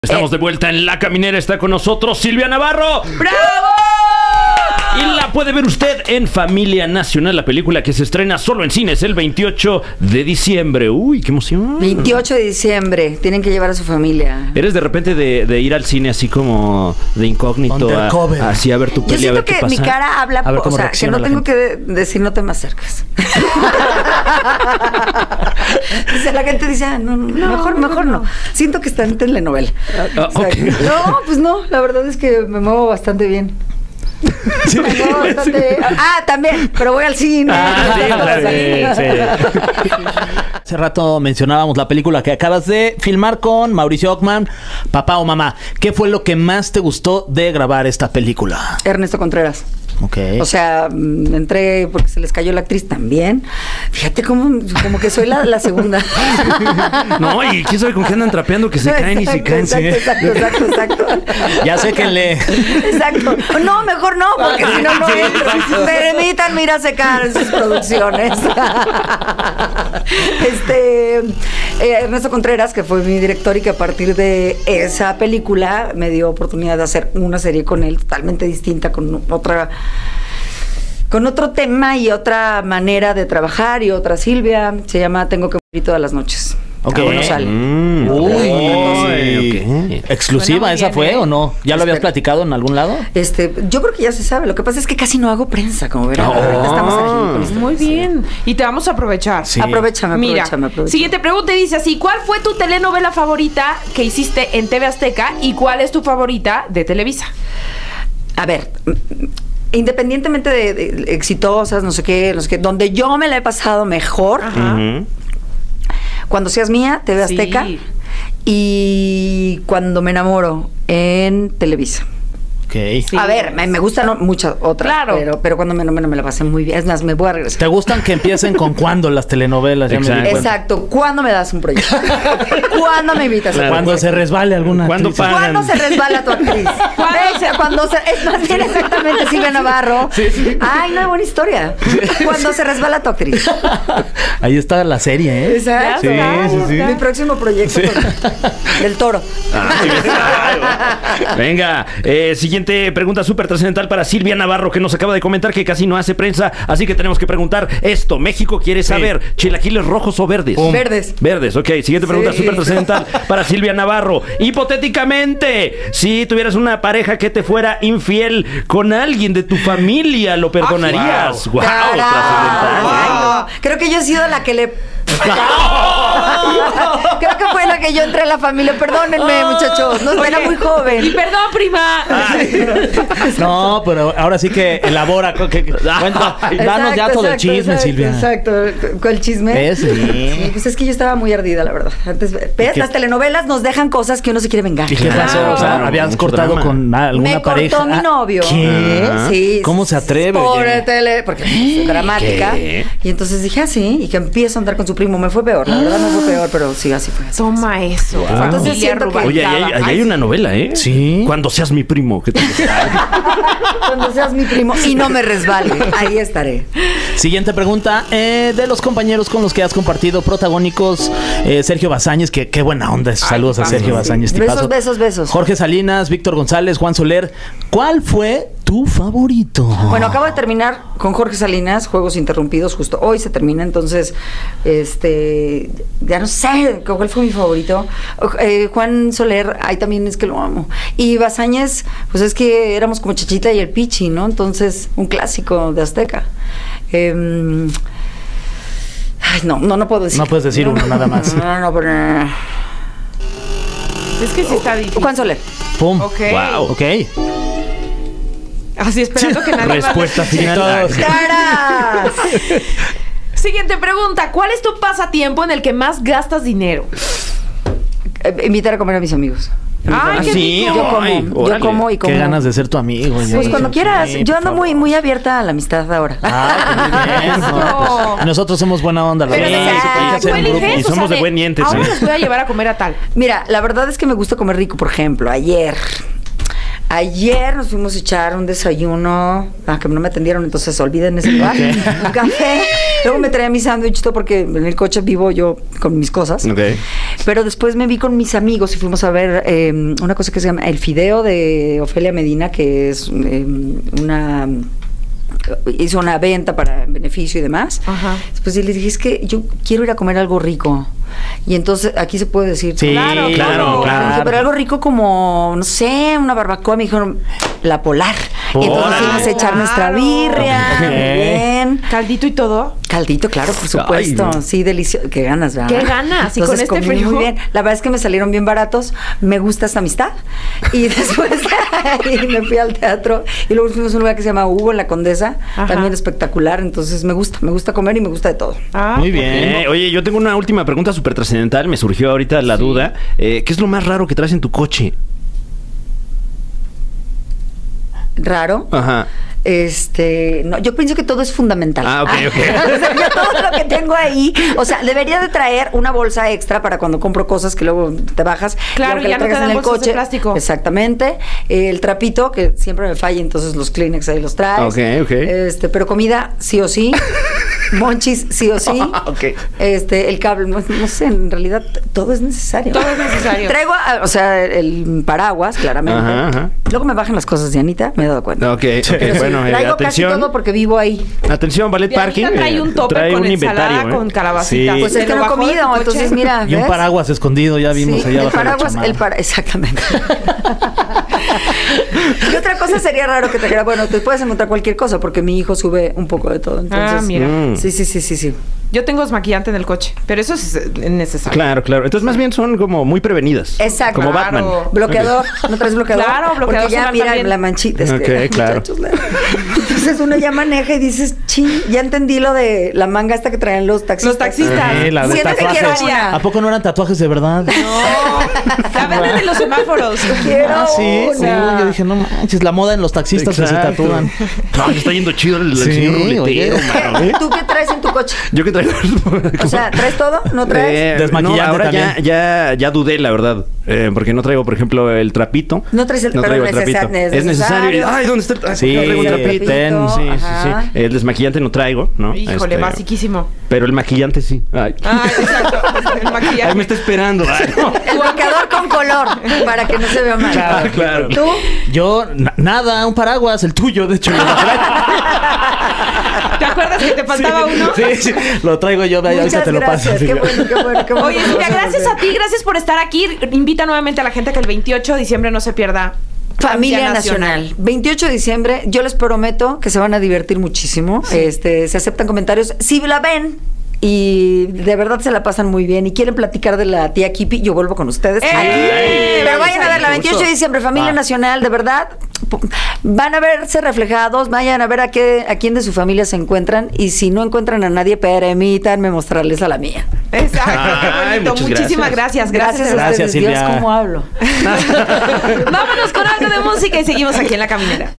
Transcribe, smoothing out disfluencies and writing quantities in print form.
Estamos de vuelta en La Caminera. Está con nosotros Silvia Navarro. ¡Bravo! Y la puede ver usted en Familia Nacional, la película que se estrena solo en cines el 28 de diciembre. Uy, qué emoción. 28 de diciembre. Tienen que llevar a su familia. ¿Eres de repente de ir al cine así como de incógnito? Así a ver tu peli, Yo a ver siento qué que pasa. mi cara habla, A ver o cómo sea, que reacciona no la tengo gente. que decir no te me acerques. O sea, la gente dice, no, mejor no. Siento que está en telenovela. Okay. No, pues no, la verdad es que me muevo bastante bien. Sí, Me muevo bastante bien. Ah, también, pero voy al cine. Hace rato mencionábamos la película que acabas de filmar con Mauricio Ockman, Papá o Mamá. ¿Qué fue lo que más te gustó de grabar esta película? Ernesto Contreras. Okay. O sea, entré porque se les cayó la actriz también. Fíjate como que soy la segunda. No, y quién sabe con qué andan trapeando que se caen y se caen. Exacto. Ya sé que le... Exacto. No, mejor no, porque si no, no entro. Permítanme ir a secar en sus producciones. Ernesto Contreras, que fue mi director y que a partir de esa película me dio oportunidad de hacer una serie con él totalmente distinta, con otro tema y otra manera de trabajar y otra Silvia. Se llama Tengo que morir todas las noches. Ok. Aún no sale. Uy. ¿Exclusiva esa fue o no? ¿Ya lo habías platicado en algún lado? Yo creo que ya se sabe. Lo que pasa es que casi no hago prensa, como verán. Ahorita estamos aquí con esto. Muy bien. Y te vamos a aprovechar. Sí. Aprovechame. Siguiente pregunta y dice así: ¿cuál fue tu telenovela favorita que hiciste en TV Azteca y cuál es tu favorita de Televisa? A ver, independientemente de exitosas, no sé qué, donde yo me la he pasado mejor, Cuando seas mía, TV Azteca, y Cuando me enamoro en Televisa. Okay. Sí. A ver, me gustan muchas otras, claro. pero Cuando me enamoro me la pasé muy bien. Es más, me voy a regresar. ¿Te gustan que empiecen con cuándo las telenovelas? Ya me di cuenta. Exacto. ¿Cuándo me das un proyecto? ¿Cuándo me invitas? Claro. Cuando se resbale alguna ¿Cuándo actriz. pagan? ¿Cuándo se resbala tu actriz? Es más bien exactamente Silvia Navarro. Sí. Ay, no, buena historia. Cuando se resbala tu actriz. Ahí está la serie, ¿eh? Exacto. Sí. Mi próximo proyecto del Toro. Venga, siguiente pregunta súper trascendental para Silvia Navarro, que nos acaba de comentar que casi no hace prensa, así que tenemos que preguntar esto. México quiere saber, ¿chilaquiles rojos o verdes? Verdes. Verdes, ok. Siguiente pregunta súper trascendental para Silvia Navarro. Hipotéticamente, si tuvieras una pareja que te fuera infiel con alguien de tu familia, ¿lo perdonarías? ¡Wow! Trascendental. Ay, no. Creo que yo he sido la que le... Creo que fue la que yo entré a la familia. Perdónenme, muchachos. No, era muy joven. Y perdón, prima. No, pero ahora sí que elabora. Danos datos del chisme, Silvia. Exacto. ¿Cuál chisme? Sí. Pues es que yo estaba muy ardida, la verdad. Antes, ¿ves? Las telenovelas nos dejan cosas que uno se quiere vengar. ¿Y qué pasó? O sea, Claro, ¿habías mucho cortado drama. con alguna pareja? Me cortó mi novio. ¿Qué? Sí. ¿Cómo se atreve? Por Oye? tele, porque es dramática. ¿Qué? Y entonces dije, sí. Y que empiezo a andar con su primo. Me fue peor. La verdad no fue peor, pero sí, así fue. Toma eso. Wow. Entonces siento que... Oye, ahí hay una novela, ¿eh? Sí. Cuando seas mi primo. ¿Qué te Cuando seas mi primo y no me resbale, ahí estaré. Siguiente pregunta. De los compañeros con los que has compartido protagónicos, Sergio Bazáñez, que qué buena onda. Saludos a Sergio Bazáñez. tipazo. Besos. Jorge Salinas, Víctor González, Juan Soler. ¿Cuál fue tu favorito? Bueno, acabo de terminar con Jorge Salinas, Juegos Interrumpidos, justo hoy se termina, entonces, ya no sé cuál fue mi favorito. Juan Soler, ahí también es que lo amo. Y Bazáñez, pues es que éramos como Chachita y el Pichi, ¿no? Entonces, un clásico de Azteca. Ay, no puedo decir. No puedes decir uno nada más. No, pero... Es que sí está difícil. Juan Soler. Pum. Ok. Wow. Ok. Así esperando que nadie Respuesta final. ¡Caras! Siguiente pregunta. ¿Cuál es tu pasatiempo en el que más gastas dinero? Invitar a comer a mis amigos. Ay, qué Sí, rico. Yo como y como. Qué ganas de ser tu amigo. Pues cuando quieras. Sí, Yo por ando favor. muy abierta a la amistad ahora. Ah, pues muy bien. No, pues, nosotros somos buena onda. la Pero verdad. de que, Hay que tú hacer un grupo. eliges, Y somos de buen diente, ahora sí. los voy a llevar a comer a tal. Mira, la verdad es que me gusta comer rico. Por ejemplo, ayer Ayer nos fuimos a echar un desayuno, que no me atendieron, entonces olviden ese lugar. Un café. Luego me traía mi sándwich, todo porque en el coche vivo yo con mis cosas. Okay. Pero después me vi con mis amigos y fuimos a ver una cosa que se llama El Fideo de Ofelia Medina, que es hizo una venta para beneficio y demás. Ajá. Después les dije, es que yo quiero ir a comer algo rico. Y entonces aquí se puede decir. Sí, Claro. Dije, pero algo rico como, no sé, una barbacoa. Me dijeron, la Polar. Y entonces fuimos a echar nuestra birria. Ok. Muy bien. Caldito y todo. Caldito, claro, por supuesto. Ay. Sí, delicioso. Qué ganas, ¿verdad? Qué ganas. Y Entonces, con este comí frío. muy bien. La verdad es que me salieron bien baratos. Me gusta esta amistad. Y después ahí me fui al teatro. Y luego fuimos a un lugar que se llama Hugo en la Condesa. Ajá. También espectacular. Entonces me gusta comer y me gusta de todo. Ah, Muy bien. Oye, yo tengo una última pregunta súper trascendental. Me surgió ahorita la duda. ¿Qué es lo más raro que traes en tu coche? Raro. Ajá. No, yo pienso que todo es fundamental. Ah, ok, ok. O sea, yo todo lo que tengo ahí, o sea, debería de traer una bolsa extra para cuando compro cosas que luego te bajas. Claro, aunque ya la no te traigas dan en el bolsas de coche. plástico. Exactamente. El trapito, que siempre me falla, entonces los Kleenex ahí los traes. Ok, ok. Pero comida, sí o sí. Monchis, sí o sí. Ok. El cable, no sé, en realidad todo es necesario. Todo es necesario. Traigo, o sea, el paraguas, claramente. Ajá, ajá. Luego me bajan las cosas de Anita, me he dado cuenta. Ok, Pero ok. sí, Bueno, traigo casi atención. todo porque vivo ahí. Atención, Ballet Dianita Parking. trae un topper trae con un ensalada, inventario. con calabacita. Sí. Pues ¿Se es que lo no he bajó de tu comido, coche? entonces mira. Y un ¿ves? paraguas escondido, ya vimos Sí, allá el abajo de la paraguas, chamarra. exactamente. Y otra cosa sería raro que te dijera, bueno, te puedes encontrar cualquier cosa porque mi hijo sube un poco de todo. Entonces, Mira. Sí. Yo tengo desmaquillante en el coche, pero eso es necesario. Claro, claro. Entonces, más bien son como muy prevenidas. Exacto. Como Claro. Batman. Bloqueador, ¿no traes bloqueador? Claro, bloqueador Porque ya solar mira también. la manchita. Es que, Ok, claro. muchachos, entonces uno ya maneja y dices, ching, ya entendí lo de la manga esta que traen los taxistas. Los taxistas. La de Siempre te tatuajes. quiero una. ¿A poco no eran tatuajes de verdad? No, la venden en los semáforos. Quiero Ah, sí, sí. una. Yo dije, no manches, la moda en los taxistas que se Exacto. tatúan. No, le está yendo chido el Sí, señor ruletero, oye. mano, ¿eh? ¿Tú qué traes en tu coche? Yo que traigo. O sea, ¿traes todo? ¿No traes? Desmaquillante no, ahora también. ya dudé, la verdad. Porque no traigo, por ejemplo, el trapito. No traes el- No pero traigo el trapito. es necesario. Ay, ¿dónde está el trapito? Sí, no traigo un trapito. ten, Sí. Ajá. El desmaquillante no traigo, ¿no? Híjole, basiquísimo. Pero el maquillante sí. Ay. Ah, exacto. El maquillaje. Ay, me está esperando. Ay, no. El bloqueador con color, para que no se vea mal. Claro, claro. ¿Tú? Yo, nada, un paraguas, el tuyo, de hecho. ¿Te acuerdas que te faltaba uno? Sí, lo traigo yo, ahorita Muchas te lo paso. gracias. Qué bueno, qué bueno, qué bueno. Oye, Silvia, gracias a ti, gracias por estar aquí. Invita nuevamente a la gente que el 28 de diciembre no se pierda Familia Nacional. 28 de diciembre, yo les prometo que se van a divertir muchísimo. Se aceptan comentarios. Si la ven y de verdad se la pasan muy bien y quieren platicar de la tía Kipi, yo vuelvo con ustedes. Aquí. Pero vayan a ver la 28 de diciembre, Familia Nacional, de verdad. Van a verse reflejados, vayan a ver a quién de su familia se encuentran y si no encuentran a nadie, permítanme mostrarles a la mía. Exacto, Ay, qué bonito. muchas Muchísimas gracias. Gracias a Gracias, ustedes, Dios, Silvia. cómo hablo. Vámonos con algo de música y seguimos aquí en La Caminera.